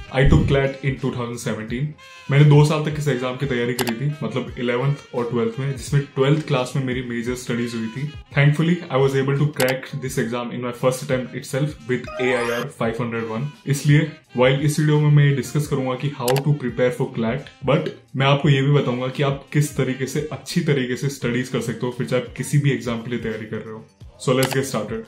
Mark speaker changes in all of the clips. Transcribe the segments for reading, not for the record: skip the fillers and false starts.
Speaker 1: आई टुक CLAT इन 2017। मैंने 2 साल तक इस एग्जाम की तैयारी करी थी, मतलब 11th और 12th में, जिसमें 12th क्लास में मेरी मेजर स्टडीज हुई थी। Thankfully I was able to crack this exam in my first attempt itself with AIR 501। इसलिए वाइल इस वीडियो में मैं डिस्कस करूंगा कि how to prepare for CLAT, but मैं आपको ये भी बताऊंगा कि आप किस तरीके से अच्छी तरीके से स्टडीज कर सकते हो फिर चाहे आप किसी भी एग्जाम के लिए तैयारी कर रहे हो। So let's get started.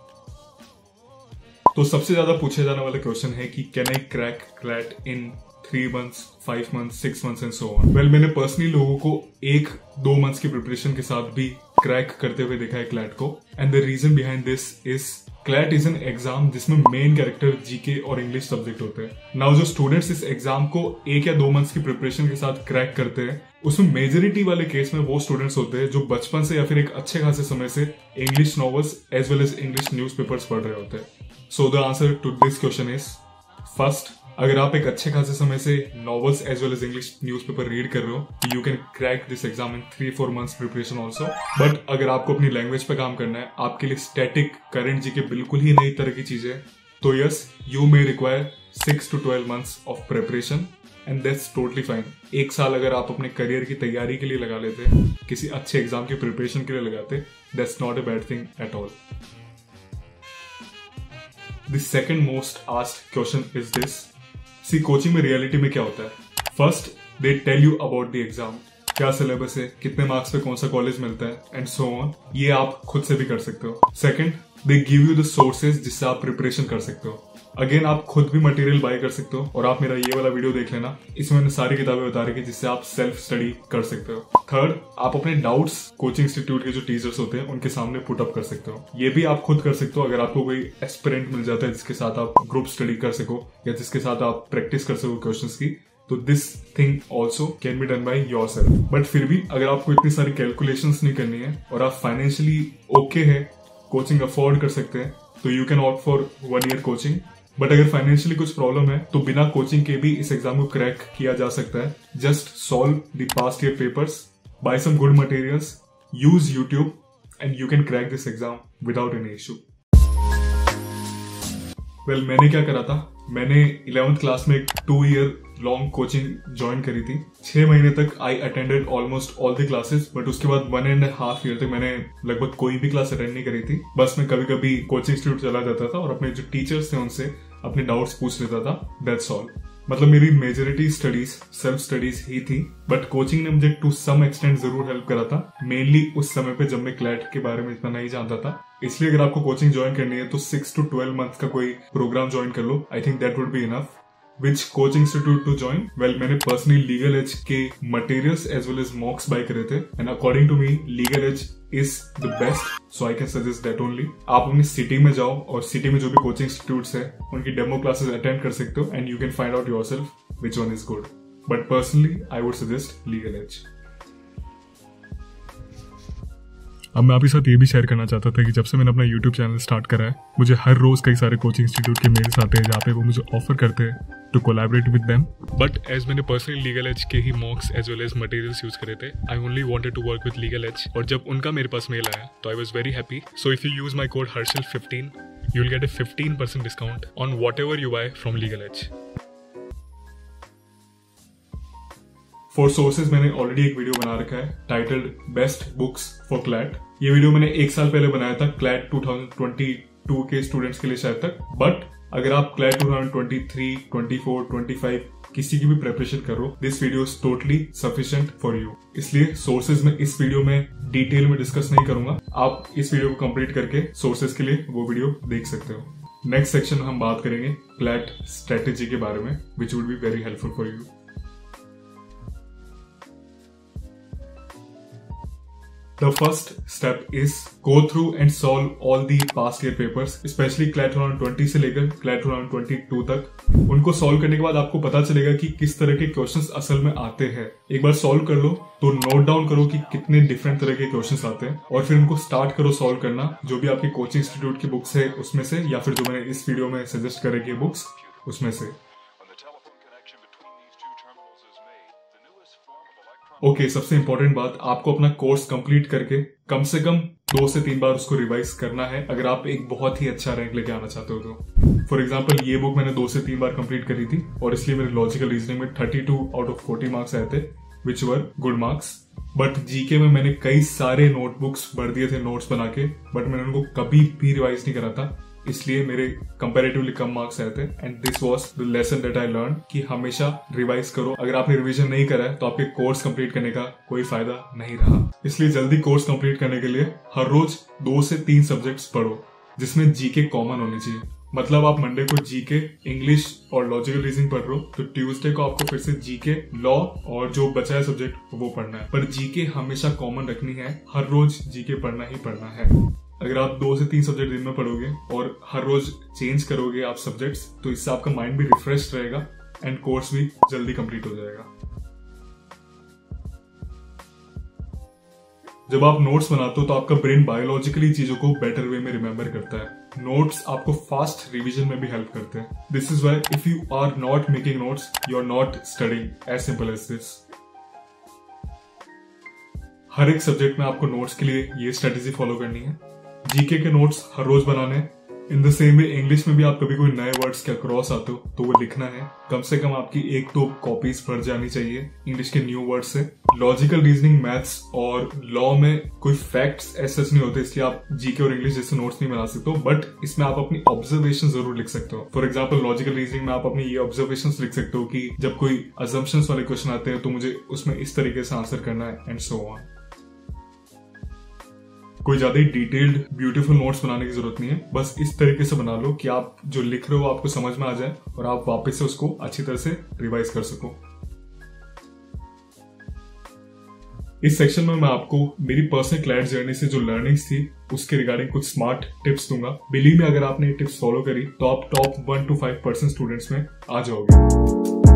Speaker 1: तो सबसे ज्यादा पूछे जाने वाला क्वेश्चन है कि can I crack CLAT in 3 months, 5 months, 6 months and so on. Well, मैंने पर्सनली लोगों को 1-2 मंथ्स की प्रिपरेशन के साथ भी क्रैक करते हुए देखा है क्लैट को। And the reason behind this is CLAT is an exam जिसमें मेन कैरेक्टर जीके और इंग्लिश सब्जेक्ट होते हैं। नाउ जो स्टूडेंट्स इस एग्जाम को 1 या 2 मंथ्स की प्रिपरेशन के साथ क्रैक करते हैं, उसमें मेजोरिटी वाले केस में वो स्टूडेंट्स होते हैं जो बचपन से या फिर एक अच्छे खासे समय से English novels as well as English newspapers पढ़ रहे होते हैं। So the answer to this question is first, अगर आप एक अच्छे खासे समय से novels as well as English newspaper read कर रहे हो, you can crack this exam in 3-4 months preparation also. But अगर आपको अपनी लैंग्वेज पे काम करना है, आपके लिए स्टैटिक करंट जीके बिल्कुल ही नई तरह की चीज है, तो yes, you may require 6 to 12 months of preparation and that's totally fine. 1 साल अगर आप अपने करियर की तैयारी के लिए लगा लेते, किसी अच्छे एग्जाम की प्रिपरेशन के लिए लगाते, that's not a bad thing at all. The second most asked question is this. See, coaching में रियलिटी में क्या होता है? First, they tell you about the exam, क्या सिलेबस है, कितने मार्क्स पे कौन सा कॉलेज मिलता है एंड सो ऑन। ये आप खुद से भी कर सकते हो। Second, they give you the sources जिससे आप प्रिपरेशन कर सकते हो। अगेन, आप खुद भी मटेरियल बाय कर सकते हो और आप मेरा ये वाला वीडियो देख लेना, इसमें मैंने सारी किताबें बता रखी जिससे आप सेल्फ स्टडी कर सकते हो। थर्ड, आप अपने डाउट्स कोचिंग इंस्टीट्यूट के जो टीचर्स होते हैं उनके सामने पुट अप कर सकते हो। ये भी आप खुद कर सकते हो अगर आपको कोई एस्पिरेंट मिल जाता है जिसके साथ आप ग्रुप स्टडी कर सको या जिसके साथ आप प्रैक्टिस कर सको क्वेश्चंस की, तो this thing also can be done by yourself. But फिर भी अगर आपको इतनी सारी कैलकुलेशंस नहीं करनी है और आप फाइनेंशियली ओके है, कोचिंग अफोर्ड कर सकते हैं, तो you can opt for 1 year coaching. But अगर फाइनेंशियली कुछ प्रॉब्लम है तो बिना कोचिंग के भी इस एग्जाम को क्रैक किया जा सकता है। Just solve the past year papers, buy some good materials, use YouTube and you can crack this exam without any issue. Well, मैंने क्या करा था, मैंने 11th क्लास में एक 2 year लॉन्ग कोचिंग ज्वाइन करी थी। 6 महीने तक I attended almost all the classes, but उसके बाद 1.5 year तक मैंने लगभग कोई भी क्लास अटेंड नहीं करी थी। बस मैं कभी कभी कोचिंग इंस्टीट्यूट चला जाता था और अपने जो टीचर्स थे उनसे अपने डाउट्स पूछ लेता था, दैट्स ऑल। मतलब मेरी मेजोरिटी स्टडीज सेल्फ स्टडीज ही थी, बट कोचिंग ने मुझे टू सम एक्सटेंट जरूर हेल्प करा था, मेनली उस समय पे जब मैं क्लैट के बारे में इतना नहीं जानता था। इसलिए अगर आपको कोचिंग ज्वाइन करनी है तो 6 to 12 months का कोई प्रोग्राम ज्वाइन कर लो। I think that would be enough. Which coaching institute to join? Well, मैंने personally Legal Edge के materials as well as mocks buy करे थे, and according to me, Legal Edge is the best, so I can suggest that only. आप अपनी city में जाओ और city में जो भी कोचिंग इंस्टीट्यूट्स है उनकी डेमो क्लासेस अटेंड कर सकते हो, and you can find out yourself which one is good. But personally, I would suggest Legal Edge. अब मैं आपके साथ ये भी शेयर करना चाहता था कि जब से मैंने अपना YouTube चैनल स्टार्ट करा है, मुझे हर रोज कई सारे कोचिंग इंस्टीट्यूट के मेल्स आते हैं जहाँ पे वो मुझे ऑफर करते हैं to collaborate with them. But as मैंने पर्सनली लीगल एज के ही mocks as well as materials use करे थे, I only wanted to work with Legal Edge, और जब उनका मेरे पास मेल आया तो I was very happy. So if you use my code HERSHAL15, you will get a 15% discount on whatever you buy from Legal Edge. For sources मैंने already एक video बना रखा है titled best books for CLAT. ये video मैंने 1 साल पहले बनाया था क्लैट 2022 के स्टूडेंट्स के लिए शायद तक। बट अगर आप क्लैट 2023, 24, 25 किसी की भी प्रिपरेशन करो, this video is totally sufficient for you. इसलिए सोर्सेज में इस वीडियो में डिटेल में डिस्कस नहीं करूंगा, आप इस वीडियो को कंप्लीट करके सोर्सेज के लिए वो वीडियो देख सकते हो। नेक्स्ट सेक्शन में हम बात करेंगे क्लैट स्ट्रेटेजी के बारे में, which would be very helpful for you. The first step is go through and solve all the past year papers, especially CLAT 2020 से लेकर CLAT 2022 तक। उनको सॉल्व करने के बाद आपको पता चलेगा कि किस तरह के क्वेश्चंस असल में आते हैं। एक बार सॉल्व कर लो तो नोट डाउन करो कि कितने डिफरेंट तरह के क्वेश्चंस आते हैं और फिर उनको स्टार्ट करो सॉल्व करना, जो भी आपकी कोचिंग इंस्टीट्यूट की बुक्स है उसमें से, या फिर जो मैंने इस वीडियो में सजेस्ट करेगी बुक्स उसमें से। ओके, सबसे इंपॉर्टेंट बात, आपको अपना कोर्स कंप्लीट करके कम से कम 2 से 3 बार उसको रिवाइज करना है अगर आप एक बहुत ही अच्छा रैंक लेके आना चाहते हो तो। फॉर एग्जाम्पल ये बुक मैंने 2 से 3 बार कंप्लीट करी थी और इसलिए मेरे लॉजिकल रीजनिंग में 32 आउट ऑफ 40 मार्क्स आए थे, which were good marks. But GK में मैंने कई सारे नोटबुक्स भर दिए थे नोट्स बना के, बट मैंने उनको कभी भी रिवाइज नहीं करा था, इसलिए मेरे कंपैरेटिवली कम मार्क्स आए थे। And this was the lesson that I learn कि हमेशा रिवाइज करो। अगर आपने रिवीजन नहीं करा है तो आपके कोर्स कंप्लीट करने का कोई फायदा नहीं रहा। इसलिए जल्दी कोर्स कंप्लीट करने के लिए हर रोज 2 से 3 सब्जेक्ट्स पढ़ो जिसमें जीके कॉमन होनी चाहिए। मतलब आप मंडे को जीके, इंग्लिश और लॉजिकल रीजनिंग पढ़ रहे हो तो ट्यूसडे को आपको फिर से जीके, लॉ और जो बचा है सब्जेक्ट वो पढ़ना है। पर जीके हमेशा कॉमन रखनी है, हर रोज जीके पढ़ना ही पढ़ना है। अगर आप 2 से 3 सब्जेक्ट दिन में पढ़ोगे और हर रोज चेंज करोगे आप सब्जेक्ट्स, तो इससे आपका माइंड भी रिफ्रेश रहेगा एंड कोर्स भी जल्दी कंप्लीट हो जाएगा। जब आप नोट्स बनाते हो तो आपका ब्रेन बायोलॉजिकली चीजों को बेटर वे में रिमेंबर करता है। नोट्स आपको फास्ट रिवीजन में भी हेल्प करते हैं। This is why if you are not making notes, you are not studying, as simple as this. हर एक सब्जेक्ट में आपको नोट्स के लिए ये स्ट्रेटेजी फॉलो करनी है। जीके के नोट्स हर रोज बनाने हैं। In the same way English में भी आप कभी कोई नए वर्ड्स के अक्रॉस आते हो तो वो लिखना है। कम से कम आपकी 1-2 कॉपीज भर जानी चाहिए इंग्लिश के न्यू वर्ड से। लॉजिकल रीजनिंग, मैथ्स और लॉ में कोई फैक्ट्स ऐसे नहीं होते, इसलिए आप जीके और इंग्लिश जैसे नोट्स नहीं बना सकते हो, बट इसमें आप अपनी ऑब्जर्वेशन जरूर लिख सकते हो। फॉर एग्जाम्पल लॉजिकल रीजनिंग में आप अपनी ये ऑब्जर्वेशन लिख सकते हो कि जब कोई अजम्पशंस वाले क्वेश्चन आते हैं तो मुझे उसमें इस तरीके से आंसर करना है एंड सो ऑन। कोई ज्यादा डिटेल्ड ब्यूटीफुल नोट्स बनाने की जरूरत नहीं है, बस इस तरीके से बना लो कि आप जो लिख रहे हो आपको समझ में आ जाए और आप वापस से उसको अच्छी तरह से रिवाइज कर सको। इस सेक्शन में मैं आपको मेरी पर्सनल क्लाइट जर्नी से जो लर्निंग्स थी उसके रिगार्डिंग कुछ स्मार्ट टिप्स दूंगा। बिलीव में अगर आपने ये टिप्स फॉलो करी तो आप टॉप 1 to 5% स्टूडेंट्स में आ जाओगे।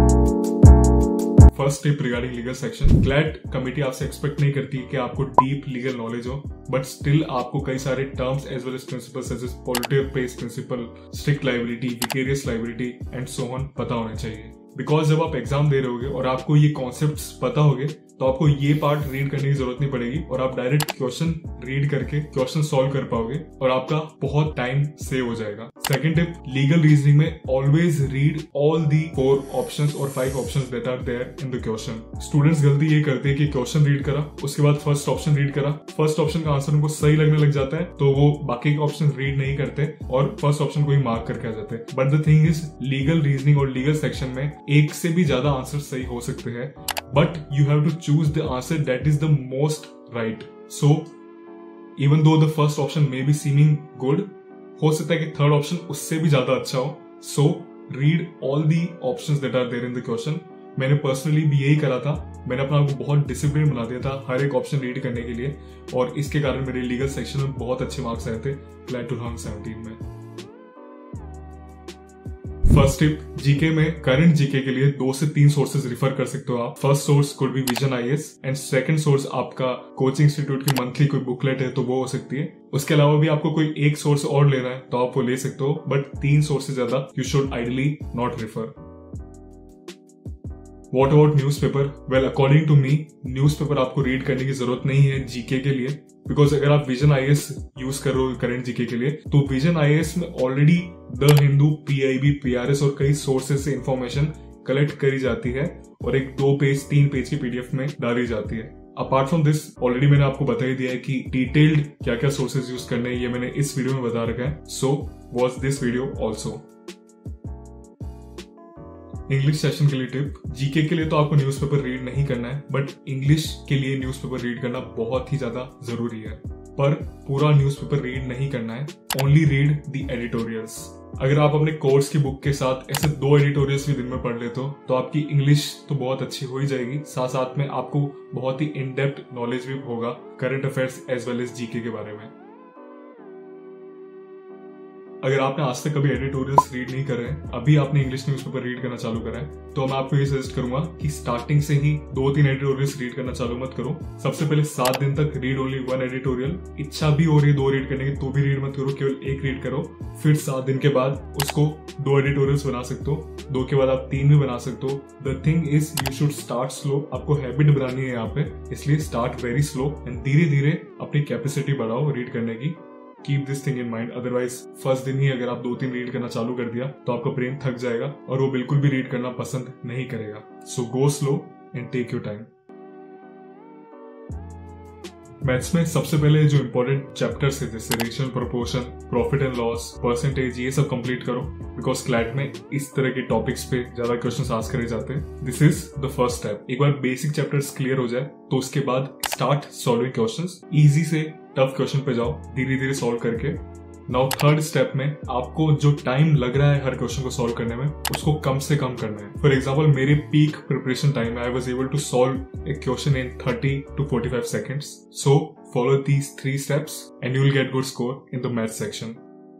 Speaker 1: First tip regarding legal section. CLAT committee आपसे एक्सपेक्ट नहीं करती कि आपको डीप लीगल नॉलेज हो, बट स्टिल आपको कई सारे terms as well as principles such as polluter pays principle, strict liability, vicarious liability and so on पता होने चाहिए। बिकॉज जब आप एग्जाम दे रहे होगे और आपको ये कॉन्सेप्ट्स पता होंगे तो आपको ये पार्ट रीड करने की जरूरत नहीं पड़ेगी और आप डायरेक्ट क्वेश्चन रीड करके क्वेश्चन सॉल्व कर पाओगे और आपका बहुत टाइम सेव हो जाएगा। सेकंड टिप, लीगल रीजनिंग में always read all the 4 options और 5 options that are there in the question. Students गलती ये करते हैं कि क्वेश्चन रीड करा, उसके बाद फर्स्ट ऑप्शन रीड करा, फर्स्ट ऑप्शन का आंसर उनको सही लगने लग जाता है तो वो बाकी के ऑप्शन रीड नहीं करते और फर्स्ट ऑप्शन को ही मार्क करके आ जाते हैं। But the thing is, legal reasoning और लीगल सेक्शन में एक से भी ज्यादा आंसर सही हो सकते हैं, but you have to choose the answer that is the most right. So even though the first option may be seeming good, हो सकता है कि थर्ड ऑप्शन उससे भी ज्यादा अच्छा हो। So read all the options that are there in the question. मैंने पर्सनली भी यही करा था। मैंने अपना आपको बहुत डिसिप्लिन बना दिया था हर एक ऑप्शन रीड करने के लिए और इसके कारण मेरे लीगल सेक्शन में बहुत अच्छे मार्क्स आए थे क्लैट 2017 में। फर्स्ट टिप, जीके में करंट जीके के लिए 2 से 3 सोर्सेज रिफर कर सकते हो आप। First source could be Vision IAS and second source आपका कोचिंग इंस्टीट्यूट की मंथली कोई बुकलेट है तो वो हो सकती है। उसके अलावा भी आपको कोई एक सोर्स और लेना है तो आप वो ले सकते हो, बट 3 सोर्स से ज्यादा you should ideally not refer. What about newspaper? Well according to me newspaper आपको रीड करने की जरूरत नहीं है जीके के लिए, बिकॉज अगर आप विजन आईएएस यूज कर रहे हो करंट जीके के लिए तो विजन आईएएस में already the Hindu, PIB, PRS और कई सोर्सेज से इंफॉर्मेशन कलेक्ट करी जाती है और एक 2-3 पेज की पीडीएफ में डाली जाती है। अपार्ट फ्रॉम दिस ऑलरेडी मैंने आपको बता ही दिया है कि डिटेल्ड क्या क्या सोर्सेज यूज करने हैं, ये मैंने इस वीडियो में बता रखा है। So watch this video also. English session के लिए टिप, जीके के लिए तो आपको न्यूज़पेपर रीड नहीं करना है, बट इंग्लिश के लिए न्यूज़पेपर रीड करना बहुत ही ज्यादा जरूरी है। पर पूरा न्यूज़पेपर रीड नहीं करना है, ओनली रीड द एडिटोरियल्स। अगर आप अपने कोर्स की बुक के साथ ऐसे 2 एडिटोरियल्स भी दिन में पढ़ लेते हो तो आपकी इंग्लिश तो बहुत अच्छी हो ही जाएगी, साथ साथ में आपको बहुत ही इन डेप्थ नॉलेज भी होगा current affairs as well as GK के बारे में। अगर आपने आज तक कभी एडिटोरियल्स रीड नहीं करे हैं, अभी आपने इंग्लिश न्यूज़पेपर रीड करना चालू करा है, तो मैं आपको ये सजेस्ट करूंगा कि स्टार्टिंग से ही 2-3 एडिटोरियल्स रीड करना चालू मत करो। सबसे पहले 7 दिन तक रीड ओनली 1 एडिटोरियल। इच्छा भी हो रही है 2 रीड करने की तो भी रीड मत करो, केवल 1 रीड करो। फिर 7 दिन के बाद उसको 2 एडिटोरियल्स बना सकते हो, 2 के बाद आप 3 भी बना सकते हो। The thing is you should start slow. आपको हैबिट बनानी है यहाँ पे, इसलिए स्टार्ट वेरी स्लो एंड धीरे धीरे अपनी कैपेसिटी बढ़ाओ रीड करने की। Keep this thing in mind, otherwise first दिन ही अगर आप 2-3 रीड करना चालू कर दिया तो आपका ब्रेन थक जाएगा और वो बिल्कुल भी रीड करना पसंद नहीं करेगा। So go slow and take your time. Maths में सबसे पहले जो इंपॉर्टेंट चैप्टर्स है जैसे ratio, proportion, profit and loss, percentage, ये सब कंप्लीट करो बिकॉज क्लैट में इस तरह के टॉपिक्स पे ज्यादा क्वेश्चंस आस्क करे जाते हैं। This is the first step. एक बार बेसिक चैप्टर्स क्लियर हो जाए तो उसके बाद स्टार्ट सॉल्विंग क्वेश्चंस। इजी से टफ क्वेश्चन पे जाओ धीरे धीरे सॉल्व करके। नाउ थर्ड स्टेप में आपको जो टाइम लग रहा है हर क्वेश्चन को सॉल्व करने में उसको कम से कम करना है। फॉर एग्जांपल मेरे peak preparation time I was able to solve a question in 30 to 45 seconds. So follow these 3 steps and you will get good score in the math section.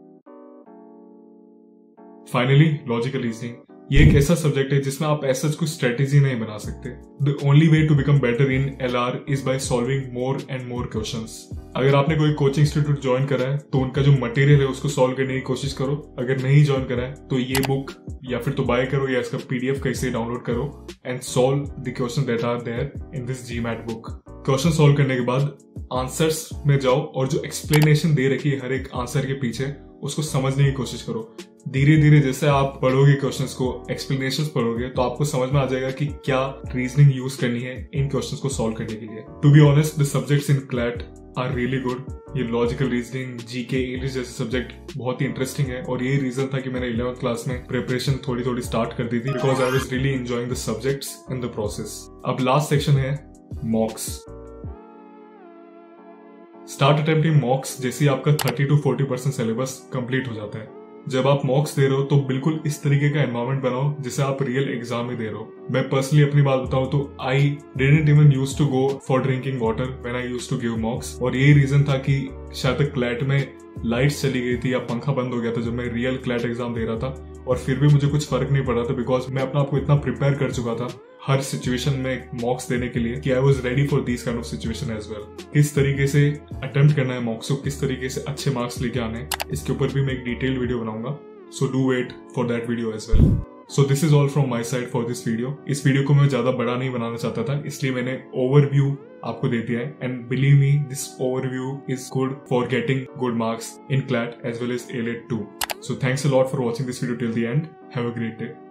Speaker 1: Finally, logical reasoning. ये एक ऐसा subject है जिसमें आप ऐसा कोई strategy नहीं बना सकते। The only way to become better in LR is by solving more and more questions. अगर आपने कोई कोचिंग इंस्टीट्यूट ज्वाइन करा है तो उनका जो मटेरियल है उसको सॉल्व करने की कोशिश करो। अगर नहीं ज्वाइन करा है तो ये बुक या फिर तो बाय करो या इसका PDF कैसे डाउनलोड करो and solve the question that are there in this GMAT book. Question solve करने के बाद आंसर्स में जाओ और जो एक्सप्लेनेशन दे रखी है हर एक आंसर के पीछे उसको समझने की कोशिश करो। धीरे धीरे जैसे आप पढ़ोगे क्वेश्चंस को, एक्सप्लेनेशंस पढ़ोगे तो आपको समझ में आ जाएगा कि क्या रीजनिंग यूज करनी है इन क्वेश्चंस को सॉल्व करने के लिए। To be honest the subjects in CLAT are really good. ये लॉजिकल रीजनिंग, जीके, इंग्लिश जैसे सब्जेक्ट बहुत ही इंटरेस्टिंग है और यही रीजन था कि मैंने 11th क्लास में प्रिपरेशन थोड़ी थोड़ी स्टार्ट कर दी थी because I was really enjoying the subjects in the process. अब लास्ट सेक्शन है मॉक्स। स्टार्ट अटेम्प्टिंग मॉक्स जैसे आपका 30 to 40% सिलेबस कंप्लीट हो जाता है। जब आप मॉक्स दे रहे हो तो बिल्कुल इस तरीके का एनवायरनमेंट बनाओ जिसे आप रियल एग्जाम में दे रहे हो। मैं पर्सनली अपनी बात बताऊं तो I didn't even use to go for drinking water when I used to give mocks और यही रीजन था कि शायद क्लैट में लाइट्स चली गई थी या पंखा बंद हो गया था जब मैं रियल क्लैट एग्जाम दे रहा था और फिर भी मुझे कुछ फर्क नहीं पड़ा था बिकॉज मैं अपना आपको इतना प्रिपेयर कर चुका था हर सिचुएशन में मॉक्स देने के लिए कि I was ready for this kind of situation as well. किस तरीके से अटेम्प्ट करना है मॉक्स को, किस तरीके से अच्छे मार्क्स लेके आने, इसके ऊपर भी मैं एक डिटेल वीडियो बनाऊंगा। So do wait for that video as well. So this is all from my side for this video. इस वीडियो को मैं ज्यादा बड़ा नहीं बनाना चाहता था इसलिए मैंने ओवरव्यू आपको दे दिया है and believe me this overview is good for getting good marks in CLAT as well as ALET too. So thanks a lot for watching this video till the end. Have a great day.